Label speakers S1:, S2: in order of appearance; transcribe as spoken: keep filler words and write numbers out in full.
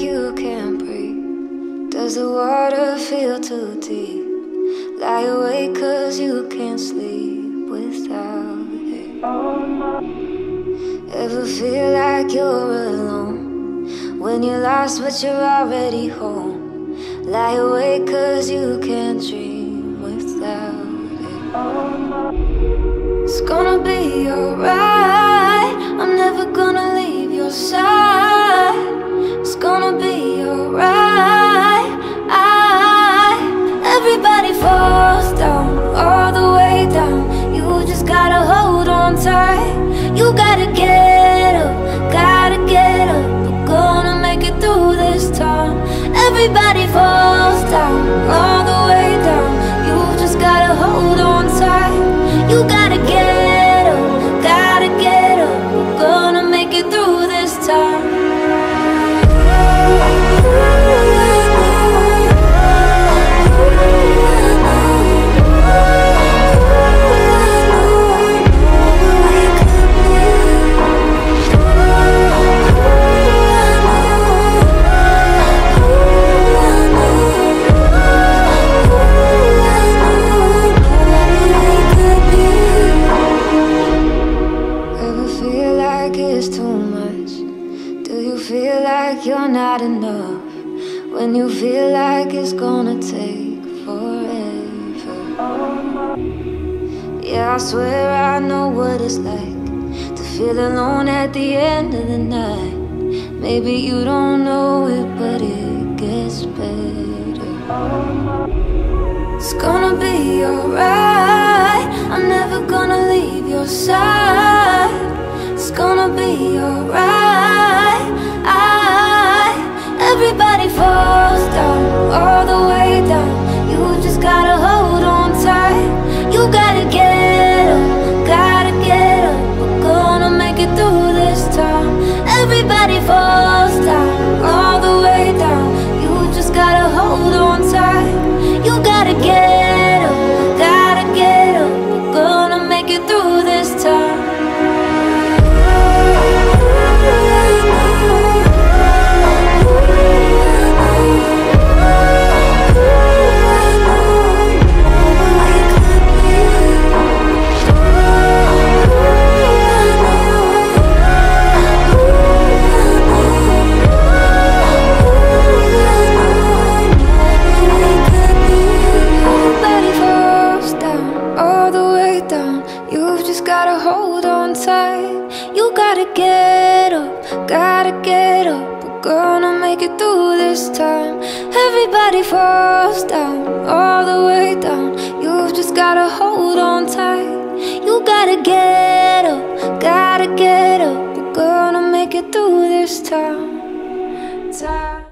S1: you can't breathe? Does the water feel too deep? Lie awake cause you can't sleep without it. Ever feel like you're alone when you're lost but you're already home? Lie awake cause you can't dream without it. It's gonna be alright, I'm never gonna leave your side. It's gonna be alright. I, everybody falls down, all the way down. You just gotta hold on tight. You gotta get up, gotta get up. We're gonna make it through this time. Everybody falls down, all the way down. You just gotta hold on tight. You gotta get up, gotta get up. We're gonna make it through this time. Feel like you're not enough when you feel like it's gonna take forever. Yeah, I swear I know what it's like to feel alone at the end of the night. Maybe you don't know it, but it gets better. It's gonna be alright, I'm never gonna leave your side. It's gonna be alright. I, everybody falls down, all the way down. You just gotta hold on tight. You gotta get up, gotta get up. We're gonna make it through this time. Everybody falls down, all the way down. You just gotta hold on tight. You gotta get up, gotta get up. We're gonna make it through this time. Gotta hold on tight. You gotta get up, gotta get up. We're gonna make it through this time. Everybody falls down, all the way down. You've just gotta hold on tight. You gotta get up, gotta get up. We're gonna make it through this time. time.